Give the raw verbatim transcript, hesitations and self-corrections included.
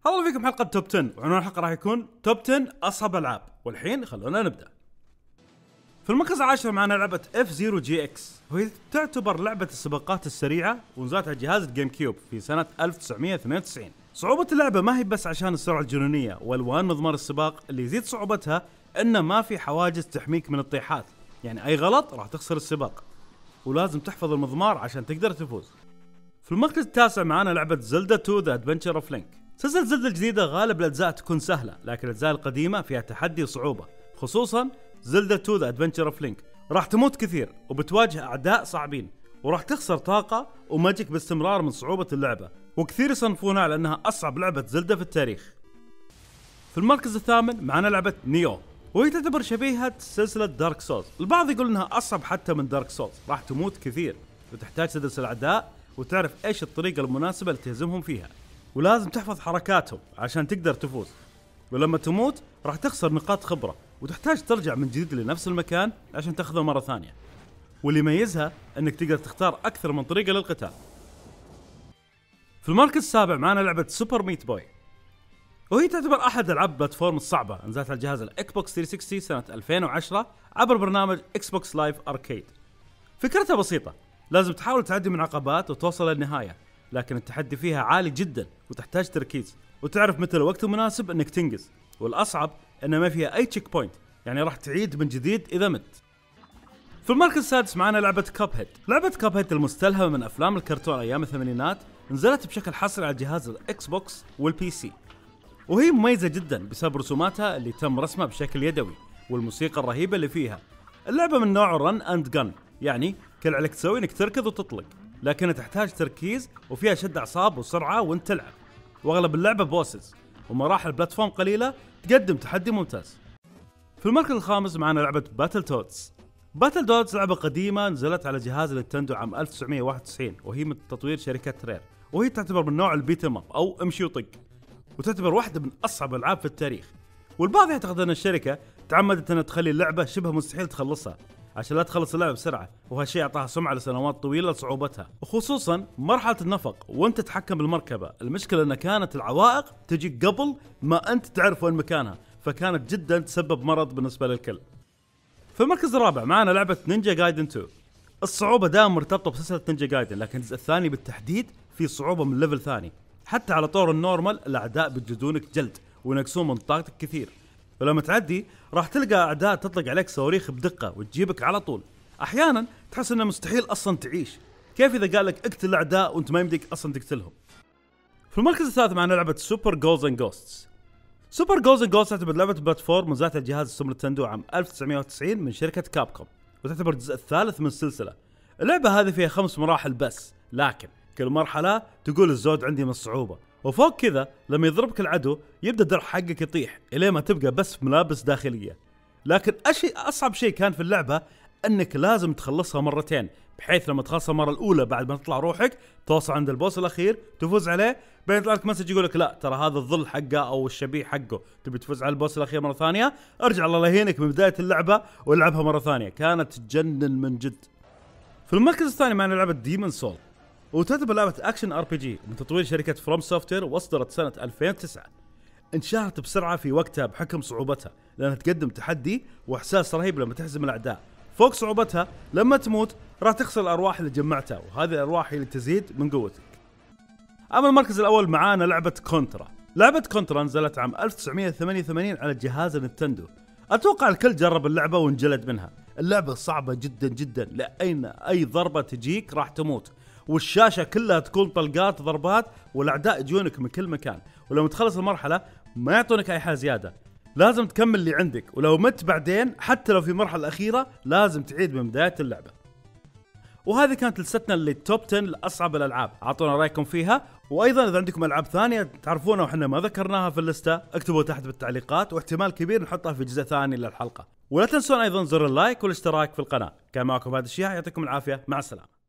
هلا فيكم حلقة توب عشرة، وعنوان الحلقة راح يكون توب عشرة أصعب ألعاب. والحين خلونا نبدأ. في المركز العاشر معنا لعبة اف زيرو جي اكس، وهي تعتبر لعبة السباقات السريعة ونزلت على جهاز الجيم كيوب في سنة ألف وتسعمية وثمانية وتسعين. صعوبة اللعبة ما هي بس عشان السرعة الجنونية والوان مضمار السباق، اللي يزيد صعوبتها إنه ما في حواجز تحميك من الطيحات، يعني أي غلط راح تخسر السباق، ولازم تحفظ المضمار عشان تقدر تفوز. في المركز التاسع معنا لعبة زلدا تو ذا ادفنتشر اوف لينك. سلسلة زلدا الجديدة غالب الأجزاء تكون سهلة، لكن الأجزاء القديمة فيها تحدي وصعوبة، خصوصا زلدا تو ذا ادفنتشر اوف لينك. راح تموت كثير وبتواجه أعداء صعبين، وراح تخسر طاقة وماجيك باستمرار من صعوبة اللعبة، وكثير يصنفونها على أنها أصعب لعبة زلدا في التاريخ. في المركز الثامن معنا لعبة نيو، وهي تعتبر شبيهة سلسلة دارك سولز. البعض يقول أنها أصعب حتى من دارك سولز، راح تموت كثير وتحتاج تدرس الأعداء وتعرف إيش الطريقة المناسبة اللي تهزمهم فيها، ولازم تحفظ حركاتهم عشان تقدر تفوز. ولما تموت راح تخسر نقاط خبرة وتحتاج ترجع من جديد لنفس المكان عشان تاخذه مرة ثانية. واللي يميزها انك تقدر تختار اكثر من طريقة للقتال. في المركز السابع معنا لعبة سوبر ميت بوي، وهي تعتبر احد العاب بلاتفورم الصعبة. نزلت على جهاز الاكس بوكس ثلاثمية وستين سنة ألفين وعشرة عبر برنامج اكس بوكس لايف اركيد. فكرتها بسيطة، لازم تحاول تعدي من عقبات وتوصل للنهاية، لكن التحدي فيها عالي جدا وتحتاج تركيز وتعرف متى الوقت المناسب انك تنجز. والاصعب انه ما فيها اي تشيك بوينت، يعني راح تعيد من جديد اذا مت. في المركز السادس معنا لعبة كاب هيد. لعبة كاب هيد المستلهمة من افلام الكرتون ايام الثمانينات نزلت بشكل حصري على جهاز الاكس بوكس والبي سي، وهي مميزة جدا بسبب رسوماتها اللي تم رسمها بشكل يدوي والموسيقى الرهيبة اللي فيها. اللعبة من نوع رن اند جن، يعني كل عليك تسوي انك تركض وتطلق، لكنها تحتاج تركيز وفيها شد اعصاب وسرعة وانت تلعب. واغلب اللعبة بوسز ومراحل بلاتفورم قليلة تقدم تحدي ممتاز. في المركز الخامس معنا لعبة باتل تودز. باتل تودز لعبة قديمة نزلت على جهاز نينتندو عام ألف وتسعمية وواحد وتسعين، وهي من تطوير شركة رير، وهي تعتبر من نوع البيت اب او امشي وطق، وتعتبر واحدة من اصعب الالعاب في التاريخ. والبعض يعتقد ان الشركة تعمدت انها تخلي اللعبة شبه مستحيل تخلصها عشان لا تخلص اللعبة بسرعة، وهالشيء اعطاها سمعة لسنوات طويلة لصعوبتها، وخصوصا مرحلة النفق وانت تتحكم بالمركبة. المشكلة ان كانت العوائق تجيك قبل ما انت تعرف وين مكانها، فكانت جدا تسبب مرض بالنسبة للكل. في المركز الرابع معنا لعبة نينجا جايدن تو. الصعوبة دائما مرتبطة بسلسلة نينجا جايدن، لكن الجزء الثاني بالتحديد في صعوبة من ليفل ثاني. حتى على طور النورمال الاعداء بيجلدونك جلد وينقصون من طاقتك كثير، ولما تعدي راح تلقى اعداء تطلق عليك صواريخ بدقة وتجيبك على طول. احيانا تحس انه مستحيل اصلا تعيش، كيف اذا قال لك اقتل الاعداء وانت ما يمديك اصلا تقتلهم. في المركز الثالث معنا لعبة سوبر جولز اند جوستس. سوبر جولز اند جوستس تعتبر لعبة بلاتفورم نزلت على جهاز السوبر نينتندو عام ألف وتسعمية وتسعين من شركة كابكوم، وتعتبر الجزء الثالث من السلسلة. اللعبة هذه فيها خمس مراحل بس، لكن كل مرحلة تقول الزود عندي من الصعوبة. وفوق كذا لما يضربك العدو يبدأ الدرع حقك يطيح إلى ما تبقى بس ملابس داخلية. لكن أشي أصعب شيء كان في اللعبة أنك لازم تخلصها مرتين، بحيث لما تخلصها المرة الأولى بعد ما تطلع روحك توصل عند البوس الأخير تفوز عليه، بين يطلع لك مسج يقولك لا ترى هذا الظل حقه أو الشبيه حقه، تبي تفوز على البوس الأخير مرة ثانية ارجع الله يهينك من بداية اللعبة والعبها مرة ثانية. كانت تجنن من جد. في المركز الثاني معنا لعبة ديمون سول، وتعتبر لعبة اكشن ار بي جي من تطوير شركة فروم سوفتوير، واصدرت سنة ألفين وتسعة. انشهرت بسرعة في وقتها بحكم صعوبتها، لأنها تقدم تحدي واحساس رهيب لما تهزم الاعداء. فوق صعوبتها لما تموت راح تخسر الارواح اللي جمعتها، وهذه الارواح هي اللي تزيد من قوتك. اما المركز الاول معانا لعبة كونترا. لعبة كونترا نزلت عام ألف وتسعمية وثمانية وثمانين على جهاز نينتندو. اتوقع الكل جرب اللعبة وانجلد منها. اللعبة صعبة جدا جدا، لأين اي ضربة تجيك راح تموت، والشاشة كلها تكون طلقات ضربات، والأعداء يجونك من كل مكان، ولما تخلص المرحلة ما يعطونك أي حاجة زيادة، لازم تكمل اللي عندك، ولو مت بعدين حتى لو في المرحلة الأخيرة لازم تعيد من بداية اللعبة. وهذه كانت لستنا للتوب عشرة لأصعب الألعاب. أعطونا رأيكم فيها، وأيضا إذا عندكم ألعاب ثانية تعرفونها وحنا ما ذكرناها في اللستة اكتبوا تحت بالتعليقات، واحتمال كبير نحطها في جزء ثاني للحلقة. ولا تنسون أيضا زر اللايك والاشتراك في القناة. كان معكم هذا الشيء، يعطيكم العافية، مع السلامة.